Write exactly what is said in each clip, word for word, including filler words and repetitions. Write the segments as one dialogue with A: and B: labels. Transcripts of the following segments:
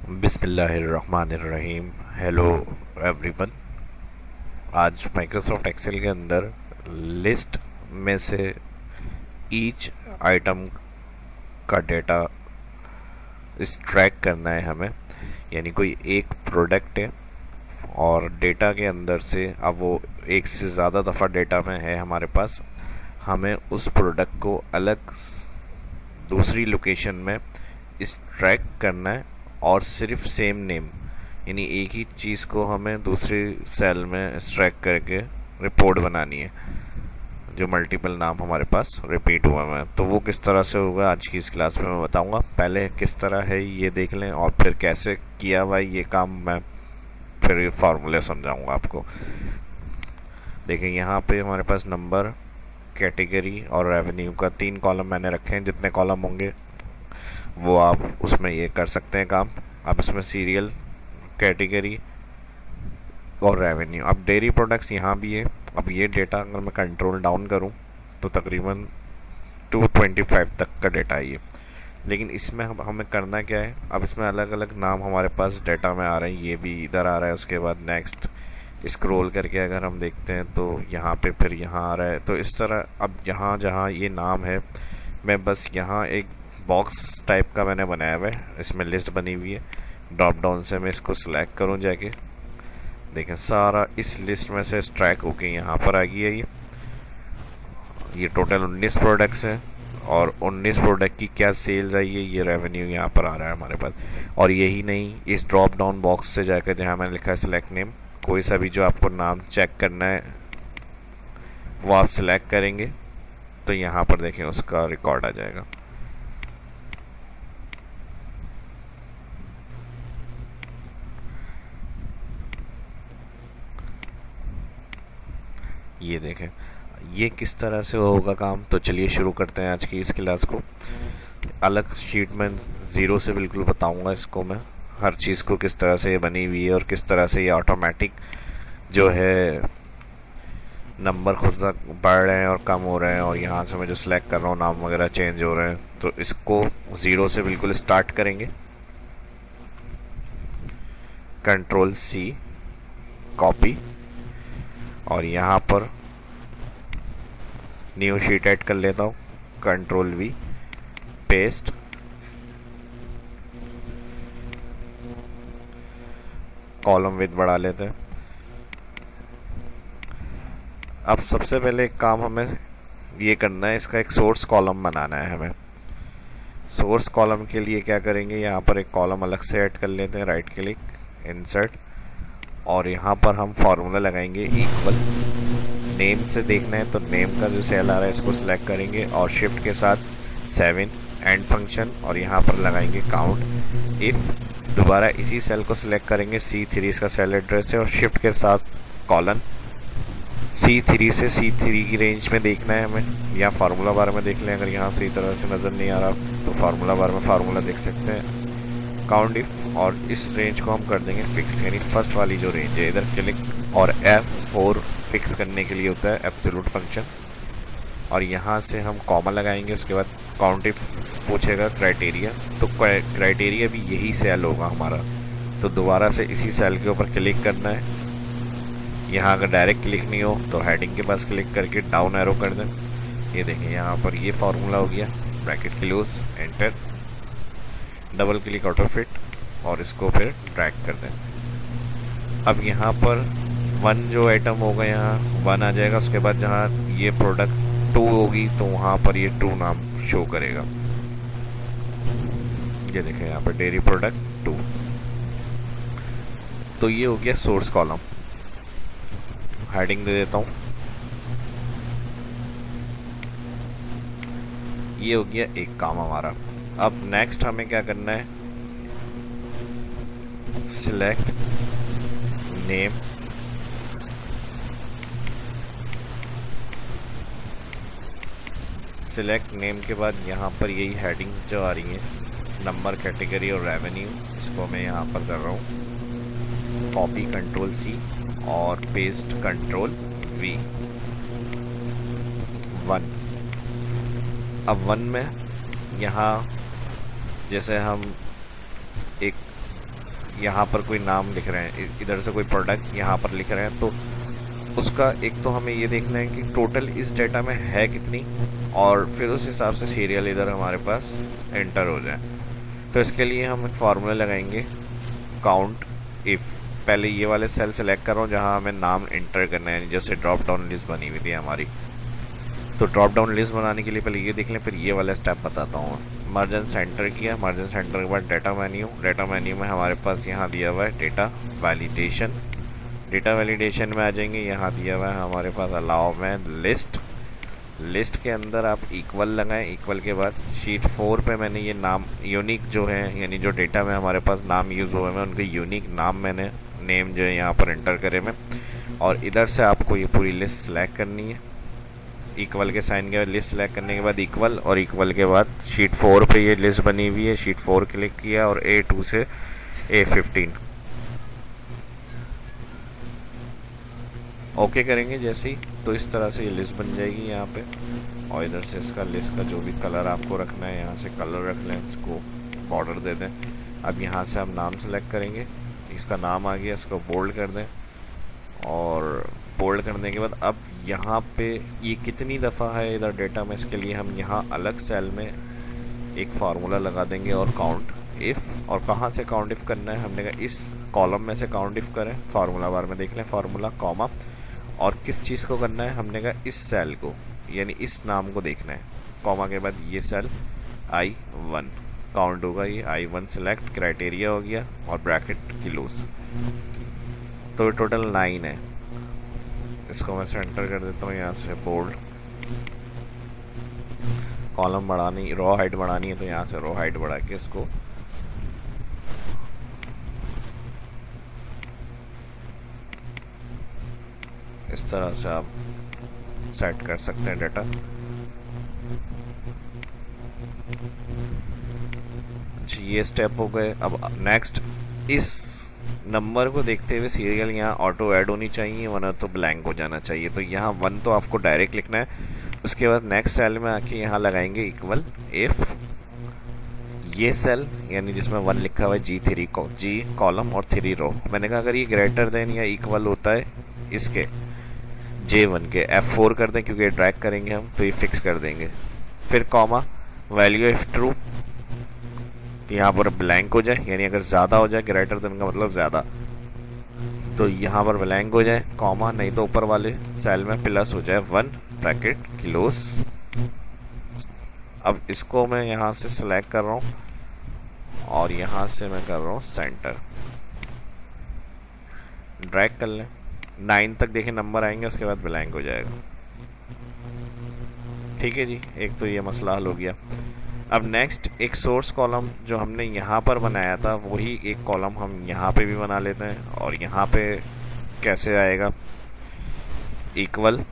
A: बिस्मिल्लाहिर्रहमानिर्रहीम। Hello everyone. आज Microsoft Excel के अंदर लिस्ट में से ईच आइटम का डेटा एक्सट्रैक्ट करना है हमें। यानी कोई एक प्रोडक्ट है और डेटा के अंदर से अब वो एक से ज़्यादा दफ़ा डेटा में है हमारे पास, हमें उस प्रोडक्ट को अलग दूसरी लोकेशन में एक्सट्रैक्ट करना है और सिर्फ सेम नेम यानी एक ही चीज़ को हमें दूसरी सेल में एक्सट्रैक्ट करके रिपोर्ट बनानी है जो मल्टीपल नाम हमारे पास रिपीट हुआ है। तो वो किस तरह से होगा आज की इस क्लास में मैं बताऊंगा। पहले किस तरह है ये देख लें और फिर कैसे किया हुआ ये काम मैं फिर फार्मूले समझाऊंगा आपको। देखिए यहाँ पे हमारे पास नंबर, कैटेगरी और रेवेन्यू का तीन कॉलम मैंने रखे हैं। जितने कॉलम होंगे वो आप उसमें ये कर सकते हैं काम। अब इसमें सीरियल, कैटेगरी और रेवेन्यू। अब डेयरी प्रोडक्ट्स यहाँ भी है। अब ये डेटा अगर मैं कंट्रोल डाउन करूँ तो तकरीबन दो सौ पच्चीस तक का डेटा है ये। लेकिन इसमें हम हमें करना क्या है, अब इसमें अलग अलग नाम हमारे पास डेटा में आ रहे हैं। ये भी इधर आ रहा है, उसके बाद नेक्स्ट स्क्रॉल करके अगर हम देखते हैं तो यहाँ पे फिर यहाँ आ रहा है। तो इस तरह अब जहाँ जहाँ ये नाम है मैं बस यहाँ एक बॉक्स टाइप का मैंने बनाया हुआ है, इसमें लिस्ट बनी हुई है। ड्रॉप डाउन से मैं इसको सिलेक्ट करूँ जाके, देखें सारा इस लिस्ट में से स्ट्रैक होके यहाँ पर आ गया। ये ये टोटल उन्नीस प्रोडक्ट्स हैं और उन्नीस प्रोडक्ट की क्या सेल्स आई है ये रेवेन्यू यहाँ पर आ रहा है हमारे पास। और यही नहीं, इस ड्रॉप डाउन बॉक्स से जाकर जहाँ मैंने लिखा है सिलेक्ट नेम, कोई सा भी जो आपको नाम चेक करना है वो आप सिलेक्ट करेंगे तो यहाँ पर देखें उसका रिकॉर्ड आ जाएगा। ये देखें ये किस तरह से होगा काम। तो चलिए शुरू करते हैं आज की इस क्लास को। अलग शीट में ज़ीरो से बिल्कुल बताऊंगा इसको मैं, हर चीज़ को किस तरह से ये बनी हुई है और किस तरह से ये ऑटोमेटिक जो है नंबर खुद तक बढ़ रहे हैं और कम हो रहे हैं। और यहाँ से मैं जो सिलेक्ट कर रहा हूँ नाम वगैरह चेंज हो रहे हैं। तो इसको ज़ीरो से बिल्कुल स्टार्ट करेंगे, कंट्रोल सी कॉपी और यहाँ पर न्यू शीट ऐड कर लेता हूँ, control V paste. Column width बढ़ा लेते हैं। अब सबसे पहले एक काम हमें ये करना है, इसका एक सोर्स कॉलम बनाना है हमें। सोर्स कॉलम के लिए क्या करेंगे, यहाँ पर एक कॉलम अलग से ऐड कर लेते हैं, राइट क्लिक इंसर्ट और यहाँ पर हम फार्मूला लगाएंगे इक्वल। नेम से देखना है तो नेम का जो सेल आ रहा है इसको सिलेक्ट करेंगे और शिफ्ट के साथ सेवन एंड फंक्शन और यहाँ पर लगाएंगे काउंट इफ। दोबारा इसी सेल को सिलेक्ट करेंगे, सी थ्री इसका सेल एड्रेस है और शिफ्ट के साथ कॉलन। सी थ्री से सी थ्री की रेंज में देखना है हमें, या फार्मूला बार में देख लें। अगर यहाँ सही तरह से नज़र नहीं आ रहा तो फार्मूला बार में फार्मूला देख सकते हैं, काउंट इफ। और इस रेंज को हम कर देंगे फिक्स, यानी फर्स्ट वाली जो रेंज है इधर क्लिक और एफ फोर फिक्स करने के लिए होता है एब्सोल्यूट फंक्शन। और यहाँ से हम कॉमा लगाएंगे, उसके बाद काउंट इफ पूछेगा क्राइटेरिया, तो क्राइटेरिया भी यही सेल होगा हमारा। तो दोबारा से इसी सेल के ऊपर क्लिक करना है। यहाँ अगर डायरेक्ट क्लिक नहीं हो तो हेडिंग के पास क्लिक करके डाउन एरो कर दें। ये देखें यहाँ पर ये फार्मूला हो गया, bracket close enter, double click auto fit और इसको फिर ड्रैग कर दें। अब यहाँ पर वन जो आइटम होगा यहाँ वन आ जाएगा, उसके बाद जहाँ ये प्रोडक्ट टू होगी तो वहाँ पर ये टू नाम शो करेगा। ये देखें यहाँ पर डेयरी प्रोडक्ट टू। तो ये हो गया सोर्स कॉलम। हेडिंग दे देता हूँ, ये हो गया एक काम हमारा। अब नेक्स्ट हमें क्या करना है, सिलेक्ट नेम, सिलेक्ट नेम के बाद यहाँ पर यही हेडिंग्स जो आ रही हैं नंबर, कैटेगरी और रेवेन्यू, इसको मैं यहाँ पर कर रहा हूँ कॉपी कंट्रोल सी और पेस्ट कंट्रोल वी वन। अब वन में यहाँ जैसे हम एक यहाँ पर कोई नाम लिख रहे हैं, इधर से कोई प्रोडक्ट यहाँ पर लिख रहे हैं, तो उसका एक तो हमें ये देखना है कि टोटल इस डेटा में है कितनी, और फिर उस हिसाब से सीरियल इधर हमारे पास एंटर हो जाए। तो इसके लिए हम एक फार्मूला लगाएंगे काउंट इफ़। पहले ये वाले सेल सेलेक्ट कर रहा हूँ जहाँ हमें नाम एंटर करना है, जैसे ड्रॉप डाउन लिस्ट बनी हुई थी हमारी। तो ड्रॉप डाउन लिस्ट बनाने के लिए पहले ये देख लें, फिर ये वाला स्टेप बताता हूँ। मार्जिन सेंटर किया, मार्जिन सेंटर के बाद डेटा मेन्यू, डेटा मेन्यू में हमारे पास यहाँ दिया हुआ है डेटा वैलिडेशन। डेटा वैलिडेशन में आ जाएंगे, यहाँ दिया हुआ है हमारे पास अलाउ में लिस्ट। लिस्ट के अंदर आप इक्वल लगाएं, इक्वल के बाद शीट फोर पे मैंने ये नाम यूनिक जो है, यानी जो डेटा में हमारे पास नाम यूज़ हुए हैं उनके यूनिक नाम मैंने नेम जो है यहाँ पर एंटर करे मैं। और इधर से आपको ये पूरी लिस्ट सेलेक्ट करनी है। इक्वल के साइन के बाद लिस्ट सेलेक्ट करने के बाद इक्वल, और इक्वल के बाद शीट फोर पे ये लिस्ट बनी हुई है, शीट फोर क्लिक किया और ए टू से ए फिफ्टीन ओके करेंगे जैसे ही, तो इस तरह से ये लिस्ट बन जाएगी यहाँ पे। और इधर से इसका लिस्ट का जो भी कलर आपको रखना है यहाँ से कलर रख लें, इसको बॉर्डर दे दें। अब यहाँ से हम नाम सेलेक्ट करेंगे, इसका नाम आ गया, इसको बोल्ड कर दें। और बोल्ड करने के बाद अब यहाँ पे ये कितनी दफ़ा है इधर डेटा में, इसके लिए हम यहाँ अलग सेल में एक फार्मूला लगा देंगे और काउंट इफ़। और कहाँ से काउंट इफ़ करना है, हमने कहा इस कॉलम में से काउंट इफ़ करें, फार्मूला बार में देख लें फार्मूला कॉमा। और किस चीज़ को करना है, हमने कहा इस सेल को, यानी इस नाम को देखना है। कॉमा के बाद ये सेल आई वन काउंट होगा, ये आई वन सेलेक्ट क्राइटेरिया हो गया और ब्रैकेट क्लोज। तो टोटल नाइन है। इसको मैं सेंटर कर देता हूँ यहाँ से बोल्ड। कॉलम बढ़ानी, रो हाइट बढ़ानी है तो यहाँ से रो हाइट बढ़ा के इसको इस तरह से आप सेट कर सकते हैं डेटा। ये स्टेप हो गए। अब नेक्स्ट इस नंबर को देखते हुए सीरियल यहाँ ऑटो ऐड होनी चाहिए, वरना तो ब्लैंक हो जाना चाहिए। तो यहाँ वन तो आपको डायरेक्ट लिखना है। उसके बाद नेक्स्ट सेल में आके यहाँ लगाएंगे इक्वल इफ ये सेल, यानी जिसमें वन लिखा हुआ है जी थ्री को जी कॉलम और थ्री रो। मैंने कहा अगर ये ग्रेटर देन या इक्वल होता है इसके जे वन के, एफ फोर कर दें क्योंकि ड्रैग करेंगे हम तो ये फिक्स कर देंगे। फिर कॉमा वैल्यू इफ ट्रू, यहाँ पर ब्लैंक हो जाए, यानी अगर ज़्यादा हो जाए ग्रेटर देन का मतलब ज़्यादा, तो यहाँ पर ब्लैंक हो जाए कॉमा, नहीं तो ऊपर वाले सेल में प्लस हो जाए वन ब्रैकेट क्लोज। अब इसको मैं यहाँ से सिलेक्ट कर रहा हूँ और यहाँ से मैं कर रहा हूँ सेंटर, ड्रैग कर लें। नाइन तक देखें नंबर आएंगे, उसके बाद ब्लैंक हो जाएगा। ठीक है जी, एक तो ये मसला हल हो गया। अब नेक्स्ट एक सोर्स कॉलम जो हमने यहाँ पर बनाया था वही एक कॉलम हम यहाँ पे भी बना लेते हैं। और यहाँ पे कैसे आएगा, इक्वल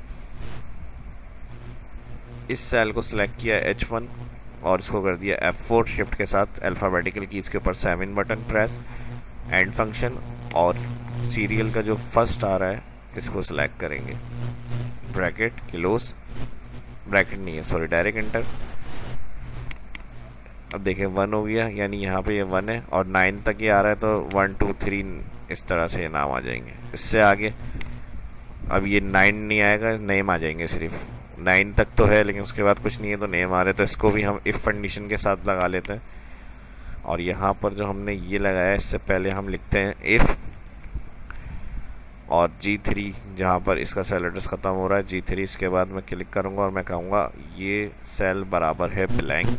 A: इस सेल को सिलेक्ट किया एच वन और इसको कर दिया एफ फोर शिफ्ट के साथ अल्फ़ाबेटिकल कीज के ऊपर seven button press, and function और सीरियल का जो फर्स्ट आ रहा है इसको सिलेक्ट करेंगे, ब्रैकेट क्लोज, ब्रैकेट नहीं है सॉरी डायरेक्ट एंटर। अब देखें वन हो गया, यानी यहाँ पे ये वन है और नाइन तक ये आ रहा है तो वन टू थ्री इस तरह से ये नाम आ जाएंगे। इससे आगे अब ये नाइन नहीं आएगा, नेम आ जाएंगे सिर्फ। नाइन तक तो है लेकिन उसके बाद कुछ नहीं है तो नेम आ रहे, तो इसको भी हम इफ़ कंडीशन के साथ लगा लेते हैं। और यहाँ पर जो हमने ये लगाया इससे पहले हम लिखते हैं इफ़ और जी थ्री, जहाँ पर इसका सेल एड्रेस ख़त्म हो रहा है जी थ्री, इसके बाद मैं क्लिक करूँगा और मैं कहूँगा ये सेल बराबर है ब्लैंक।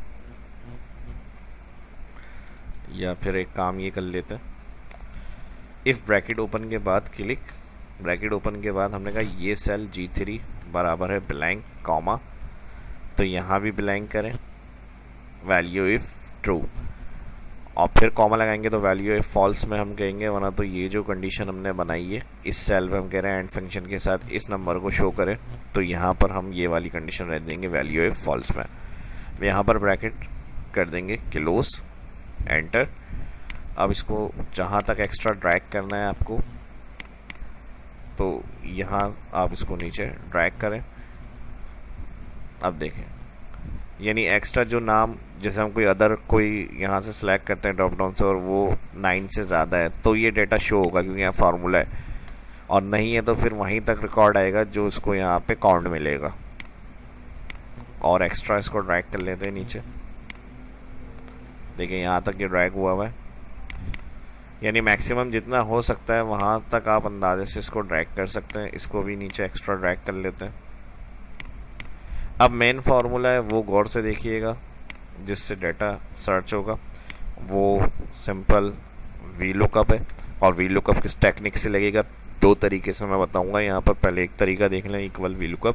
A: या फिर एक काम ये कर लेते हैं, इफ़ ब्रैकेट ओपन के बाद क्लिक, ब्रैकेट ओपन के बाद हमने कहा ये सेल जी थ्री बराबर है ब्लैंक कॉमा, तो यहाँ भी ब्लैंक करें, वैल्यू इफ़ ट्रू, और फिर कॉमा लगाएंगे तो वैल्यू इफ़ फॉल्स में हम कहेंगे, वरना तो ये जो कंडीशन हमने बनाई है इस सेल में हम कह रहे हैं एंड फंक्शन के साथ इस नंबर को शो करें, तो यहाँ पर हम ये वाली कंडीशन रख देंगे वैल्यू इफ़ फॉल्स में। यहाँ पर ब्रैकेट कर देंगे क्लोज, एंटर। अब इसको जहाँ तक एक्स्ट्रा ड्रैग करना है आपको, तो यहाँ आप इसको नीचे ड्रैग करें। अब देखें यानी एक्स्ट्रा जो नाम, जैसे हम कोई अदर कोई यहाँ से सिलेक्ट करते हैं ड्रॉप डाउन से और वो नाइन से ज़्यादा है तो ये डेटा शो होगा क्योंकि यहाँ फार्मूला है, और नहीं है तो फिर वहीं तक रिकॉर्ड आएगा जो इसको यहाँ पे काउंट मिलेगा। और एक्स्ट्रा इसको ड्रैग कर लेते हैं नीचे, देखिए यहाँ तक ये ड्रैग हुआ हुआ है, यानी मैक्सिमम जितना हो सकता है वहाँ तक आप अंदाजे से इसको ड्रैग कर सकते हैं। इसको भी नीचे एक्स्ट्रा ड्रैग कर लेते हैं। अब मेन फार्मूला है वो गौर से देखिएगा जिससे डाटा सर्च होगा, वो सिंपल वी लुकअप है। और वी लुकअप किस टेक्निक से लगेगा, दो तरीके से मैं बताऊंगा यहाँ पर। पहले एक तरीका देख लें, equal V lookup.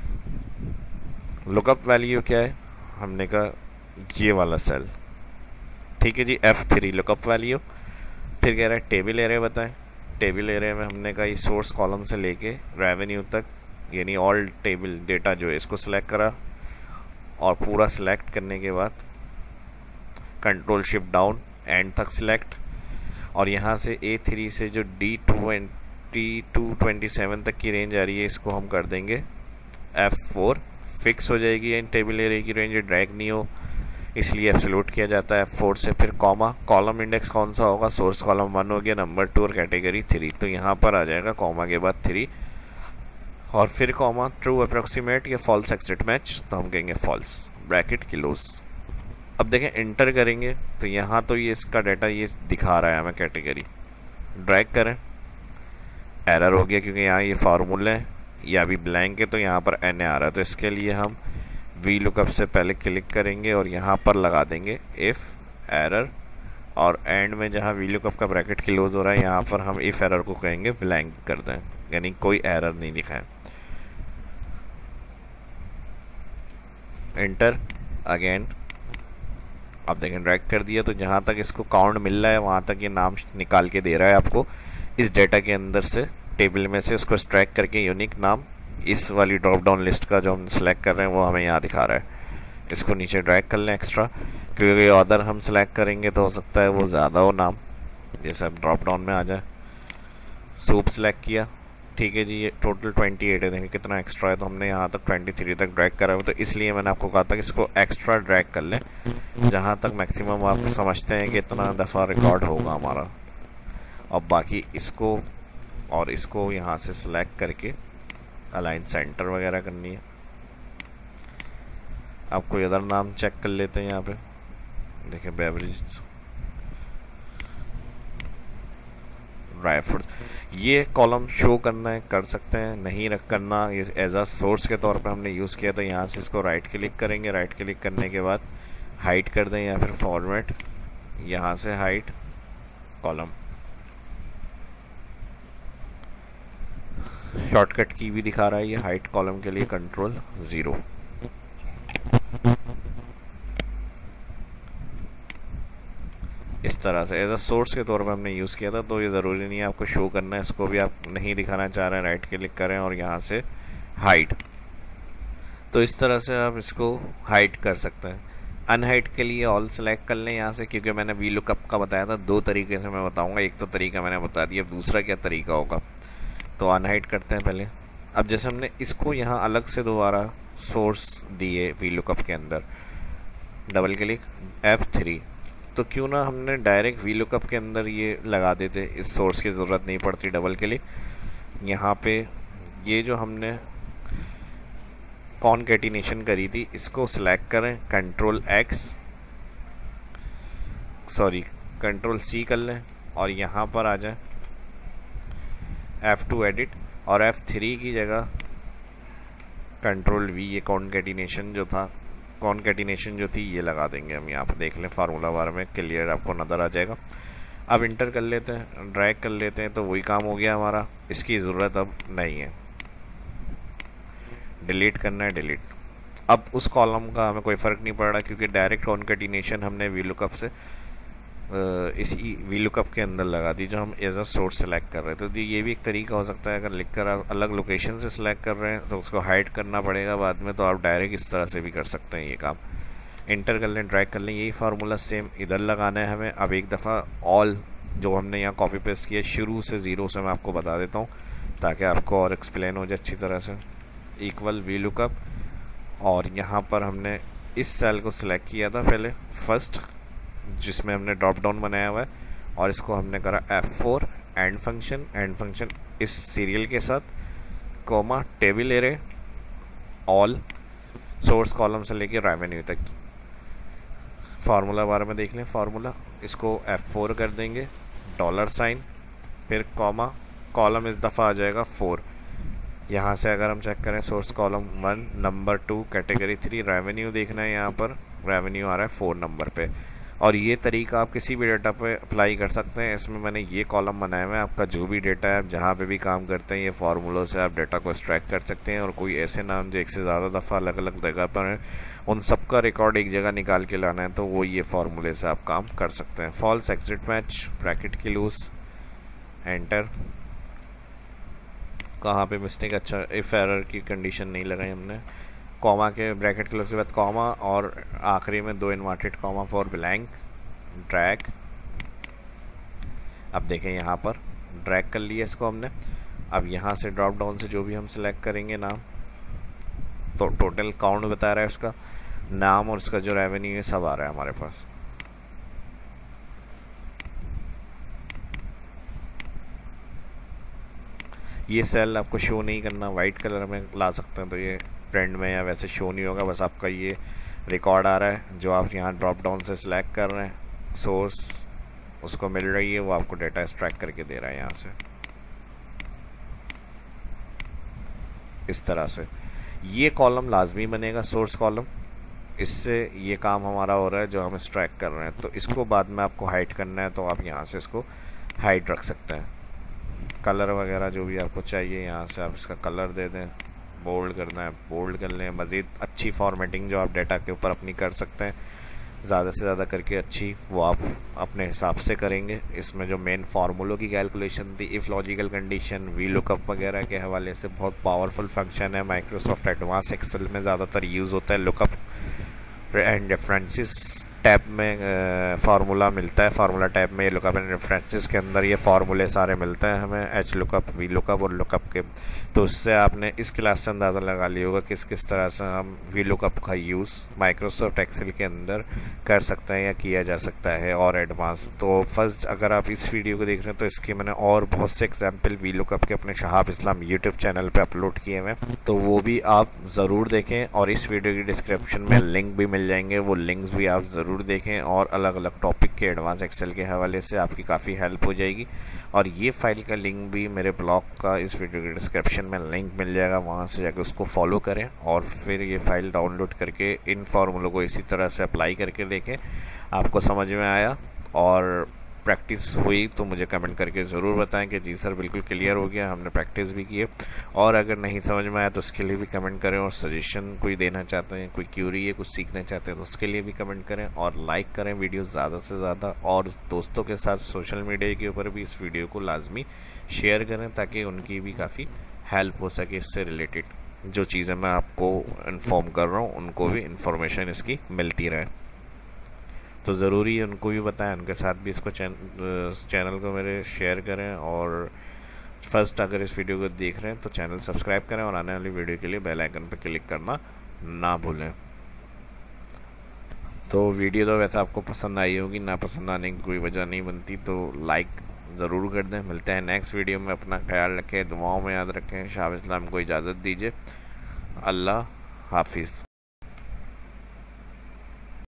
A: Lookup value क्या है, हमने कहा ये वाला सेल, ठीक है जी, एफ थ्री लुकअप वैल्यू। फिर कह रहा है टेबल एरिया बताएं। टेबल एरिया में हमने कहा इस सोर्स कॉलम से लेके रेवेन्यू तक, यानी ऑल टेबल डेटा जो है इसको सिलेक्ट करा, और पूरा सिलेक्ट करने के बाद कंट्रोल शिफ्ट डाउन एंड तक सिलेक्ट, और यहाँ से ए थ्री से जो D twenty two twenty seven तक की रेंज आ रही है इसको हम कर देंगे एफ फोर। फिक्स हो जाएगी इन टेबल एरिया की रेंज, ड्रैग नहीं हो इसलिए एब्सोल्यूट किया जाता है एफ फोर से। फिर कॉमा, कॉलम इंडेक्स कौन सा होगा, सोर्स कॉलम वन हो गया, नंबर टू और कैटेगरी थ्री, तो यहाँ पर आ जाएगा कॉमा के बाद थ्री, और फिर कॉमा ट्रू अप्रोक्सीमेट या फॉल्स एक्सिट मैच, तो हम कहेंगे फॉल्स, ब्रैकेट क्लोज। अब देखें इंटर करेंगे तो यहाँ तो ये इसका डाटा ये दिखा रहा है हमें कैटेगरी, ड्रैग करें एरर हो गया क्योंकि यहाँ ये फार्मूला है, ये अभी ब्लैंक है तो यहाँ पर एन ए आ रहा है। तो इसके लिए हम वी लुकअप से पहले क्लिक करेंगे और यहाँ पर लगा देंगे इफ़ एरर, और एंड में जहाँ वी लुकअप का ब्रैकेट क्लोज हो रहा है यहाँ पर हम इफ़ एरर को कहेंगे ब्लैंक कर दें, यानी कोई एरर नहीं दिखाएं। एंटर अगेन, अब देखें ड्रैग कर दिया तो जहाँ तक इसको काउंट मिल रहा है वहाँ तक ये नाम निकाल के दे रहा है आपको इस डेटा के अंदर से, टेबल में से उसको एक्सट्रैक्ट करके यूनिक नाम इस वाली ड्रॉप डाउन लिस्ट का जो हम सेलेक्ट कर रहे हैं वो हमें यहाँ दिखा रहा है। इसको नीचे ड्रैग कर लें एक्स्ट्रा, क्योंकि अदर हम सेलेक्ट करेंगे तो हो सकता है वो ज़्यादा हो नाम, जैसे अब ड्रॉप डाउन में आ जाए। सूप सेलेक्ट किया, ठीक है जी, ये टोटल ट्वेंटी एट है, देखें कितना एक्स्ट्रा है, तो हमने यहाँ तक ट्वेंटी थ्री तक ड्रैग करा हुआ, तो इसलिए मैंने आपको कहा था कि इसको एक्स्ट्रा ड्रैग कर लें जहाँ तक मैक्सिमम आप समझते हैं कि इतना दफ़ा रिकॉर्ड होगा हमारा। अब बाकी इसको और इसको यहाँ से सिलेक्ट करके अलाइन सेंटर वगैरह करनी है। आप कोई अदर नाम चेक कर लेते हैं यहाँ पे, देखिए बेवरेज, ड्राई फ्रूट्स, ये कॉलम शो करना है कर सकते हैं, नहीं रख करना ये एज अ सोर्स के तौर पे हमने यूज़ किया। तो यहाँ से इसको राइट क्लिक करेंगे, राइट क्लिक करने के बाद हाइट कर दें या फिर फॉर्मेट, यहाँ से हाइट कॉलम, शॉर्टकट की भी दिखा रहा है ये हाइट कॉलम के लिए कंट्रोल ज़ीरो। इस तरह से एज अ सोर्स के तौर पर हमने यूज़ किया था, तो ये ज़रूरी नहीं है आपको शो करना है, इसको भी आप नहीं दिखाना चाह रहे हैं राइट क्लिक करें और यहाँ से हाइट, तो इस तरह से आप इसको हाइट कर सकते हैं। अनहाइट के लिए ऑल सेलेक्ट कर लें यहाँ से, क्योंकि मैंने वी लुकअप का बताया था, दो तरीके से मैं बताऊँगा, एक तो तरीका मैंने बता दिया, दूसरा क्या तरीका होगा। तो अनहाइट करते हैं पहले। अब जैसे हमने इसको यहाँ अलग से दोबारा सोर्स दिए वी लुकअप के अंदर, डबल क्लिक एफ थ्री, तो क्यों ना हमने डायरेक्ट वी लुकअप के अंदर ये लगा देते, इस सोर्स की ज़रूरत नहीं पड़ती। डबल क्लिक, यहाँ पे ये जो हमने कॉनकैटिनेशन करी थी इसको सिलेक्ट करें, control X sorry control C कर लें और यहाँ पर आ जाए एफ टू एडिट, और एफ थ्री की जगह कंट्रोल वी, ये कॉनकैटिनेशन जो था कॉनकैटिनेशन जो थी ये लगा देंगे हम। यहाँ पर देख लें फार्मूला बार में क्लियर आपको नज़र आ जाएगा। अब इंटर कर लेते हैं, ड्रैग कर लेते हैं, तो वही काम हो गया हमारा, इसकी ज़रूरत अब नहीं है। डिलीट करना है, डिलीट। अब उस कॉलम का हमें कोई फ़र्क नहीं पड़ रहा क्योंकि डायरेक्ट कॉनकैटिनेशन हमने वी लुकअप से इसी वी लुकअप के अंदर लगा दी जो हम एज अ सोर्स सेलेक्ट कर रहे थे। तो ये भी एक तरीका हो सकता है, अगर लिख कर आप अलग लोकेशन से सिलेक्ट कर रहे हैं तो उसको हाइड करना पड़ेगा बाद में, तो आप डायरेक्ट इस तरह से भी कर सकते हैं ये काम। इंटर कर लें, ड्रैग कर लें, यही फार्मूला सेम इधर लगाना है हमें। अब एक दफ़ा ऑल जो हमने यहाँ कॉपी पेस्ट किया शुरू से ज़ीरो से मैं आपको बता देता हूँ ताकि आपको और एक्सप्लेन हो जाए अच्छी तरह से। इक्वल वी लुकअप, और यहाँ पर हमने इस सेल को सिलेक्ट किया था पहले फर्स्ट, जिसमें हमने ड्रॉप डाउन बनाया हुआ है, और इसको हमने करा F four and function and function इस सीरियल के साथ, comma table array all source column से लेके रेवेन्यू तक। फार्मूला बारे में देख लें, फार्मूला इसको एफ फोर कर देंगे, डॉलर साइन, फिर कॉमा, कॉलम इस दफ़ा आ जाएगा फोर। यहाँ से अगर हम चेक करें source column one, number two, category three, revenue देखना है, यहाँ पर रेवेन्यू आ रहा है फोर नंबर पे। और ये तरीका आप किसी भी डेटा पे अप्लाई कर सकते हैं। इसमें मैंने ये कॉलम बनाए हुए हैं, आपका जो भी डेटा है, आप जहाँ पे भी काम करते हैं, ये फार्मूलों से आप डेटा को एक्सट्रैक्ट कर सकते हैं। और कोई ऐसे नाम जो एक से ज़्यादा दफ़ा अलग अलग जगह पर हैं, उन सब का रिकॉर्ड एक जगह निकाल के लाना है, तो वो ये फार्मूले से आप काम कर सकते हैं। False exact match, bracket close, enter. कहाँ पे मिस्टेक, अच्छा इफ एरर की कंडीशन नहीं लगाई हमने, कॉमा के ब्रैकेट क्लोज के बाद कॉमा, और आखिरी में दो inverted comma for blank, drag. अब देखें यहाँ पर ड्रैग कर लिया इसको हमने। अब यहाँ से ड्रॉप डाउन से जो भी हम सिलेक्ट करेंगे नाम, तो टोटल काउंट बता रहा है उसका नाम, और उसका जो रेवेन्यू है सब आ रहा है हमारे पास। ये सेल आपको शो नहीं करना, वाइट कलर में ला सकते हैं, तो ये ट्रेंड में या वैसे शो नहीं होगा, बस आपका ये रिकॉर्ड आ रहा है जो आप यहाँ ड्रॉप डाउन से सिलेक्ट कर रहे हैं, सोर्स उसको मिल रही है, वो आपको डेटा एक्सट्रैक्ट करके दे रहा है यहाँ से इस तरह से। ये कॉलम लाजमी बनेगा सोर्स कॉलम, इससे ये काम हमारा हो रहा है जो हम एक्सट्रैक्ट कर रहे हैं। तो इसको बाद में आपको हाइड करना है, तो आप यहाँ से इसको हाइड रख सकते हैं। कलर वगैरह जो भी आपको चाहिए यहाँ से आप इसका कलर दे दें, बोल्ड करना है बोल्ड कर लें। मज़ीद अच्छी फॉर्मेटिंग जो आप डेटा के ऊपर अपनी कर सकते हैं, ज़्यादा से ज़्यादा करके अच्छी, वो आप अपने हिसाब से करेंगे। इसमें जो मेन फार्मूलों की कैलकुलेशन थी, if logical condition, V lookup वगैरह के हवाले से बहुत पावरफुल फंक्शन है। माइक्रोसॉफ्ट एडवांस एक्सेल में ज़्यादातर यूज़ होता है लुकअप एंड रेफरेंसेस टैब में फार्मूला मिलता है। फार्मूला टैब में ये लुकअप एंड रेफरेंसेस के अंदर ये फार्मूले सारे मिलते हैं हमें, एच लुकअप, वी लुकअप और लुकअप के। तो उससे आपने इस क्लास से अंदाज़ा लगा लिया होगा किस किस तरह से हम वी लुकअप का यूज़ माइक्रोसॉफ्ट एक्सेल के अंदर कर सकते हैं या किया जा सकता है और एडवांस। तो फर्स्ट अगर आप इस वीडियो को देख रहे हैं तो इसके मैंने और बहुत से एग्जाम्पल वी लुकअप के अपने शहाब इस्लाम यूट्यूब चैनल पर अपलोड किए हुए हैं, तो वो भी आप ज़रूर देखें। और इस वीडियो की डिस्क्रिप्शन में लिंक भी मिल जाएंगे, वो लिंक्स भी आप ज़रूर देखें, और अलग अलग टॉपिक के एडवांस एक्सेल के हवाले से आपकी काफ़ी हेल्प हो जाएगी। और ये फाइल का लिंक भी मेरे ब्लॉग का इस वीडियो के डिस्क्रिप्शन में लिंक मिल जाएगा, वहाँ से जाकर उसको फॉलो करें और फिर ये फाइल डाउनलोड करके इन फॉर्मूलों को इसी तरह से अप्लाई करके देखें। आपको समझ में आया और प्रैक्टिस हुई तो मुझे कमेंट करके ज़रूर बताएं कि जी सर बिल्कुल क्लियर हो गया, हमने प्रैक्टिस भी की है। और अगर नहीं समझ में आया तो उसके लिए भी कमेंट करें, और सजेशन कोई देना चाहते हैं, कोई क्यूरी है, कुछ सीखना चाहते हैं तो उसके लिए भी कमेंट करें, और लाइक करें वीडियो ज़्यादा से ज़्यादा, और दोस्तों के साथ सोशल मीडिया के ऊपर भी इस वीडियो को लाजमी शेयर करें ताकि उनकी भी काफ़ी हेल्प हो सके। इससे रिलेटेड जो चीज़ें मैं आपको इन्फॉर्म कर रहा हूँ उनको भी इंफॉर्मेशन इसकी मिलती रहे। तो ज़रूरी है उनको भी बताएं, उनके साथ भी इसको चैन, चैनल को मेरे शेयर करें। और फर्स्ट अगर इस वीडियो को देख रहे हैं तो चैनल सब्सक्राइब करें, और आने वाली वीडियो के लिए बेल आइकन पर क्लिक करना ना भूलें। तो वीडियो तो वैसे आपको पसंद आई होगी, ना पसंद आने की कोई वजह नहीं बनती, तो लाइक ज़रूर कर दें। मिलते हैं नेक्स्ट वीडियो में, अपना ख्याल रखें, दुआओं में याद रखें। शाह इस्लाम को इजाज़त दीजिए, अल्लाह हाफिज़।